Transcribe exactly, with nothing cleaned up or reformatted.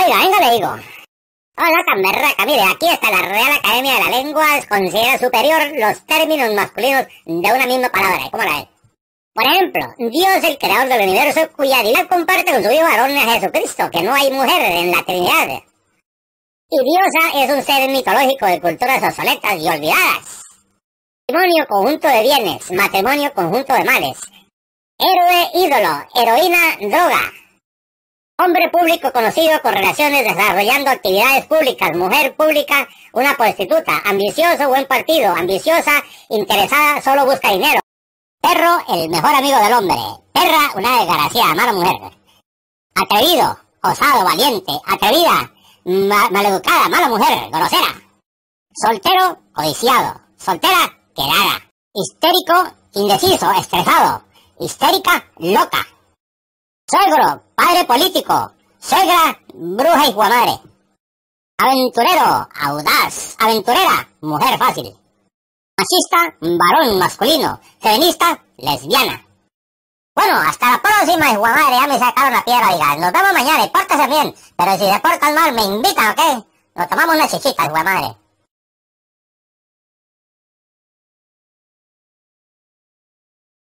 Oiga, venga, le digo. Hola, tan berraca. Mire, aquí está la Real Academia de la Lengua. Considera superior los términos masculinos de una misma palabra. ¿Cómo la ve? Por ejemplo, Dios, el creador del universo, cuya divinidad comparte con su hijo varón Jesucristo, que no hay mujer en la Trinidad. Y Diosa es un ser mitológico de culturas obsoletas y olvidadas. Matrimonio, conjunto de bienes. Matrimonio, conjunto de males. Héroe, ídolo. Heroína, droga. Hombre público conocido con relaciones desarrollando actividades públicas. Mujer pública, una prostituta. Ambicioso, buen partido. Ambiciosa, interesada, solo busca dinero. Perro, el mejor amigo del hombre. Perra, una desgraciada, mala mujer. Atrevido, osado, valiente. Atrevida, ma maleducada, mala mujer, grosera. Soltero, codiciado. Soltera, quedada. Histérico, indeciso, estresado. Histérica, loca. Suegro, padre político. Suegra, bruja y madre. Aventurero, audaz. Aventurera, mujer fácil. Machista, varón masculino. Feminista, lesbiana. Bueno, hasta la próxima, hijo de madre. Ya me sacaron la piedra, oiga. Nos vemos mañana y pórtese bien. Pero si se portan mal, me invitan, ¿ok? Nos tomamos una chichita, hijo de madre.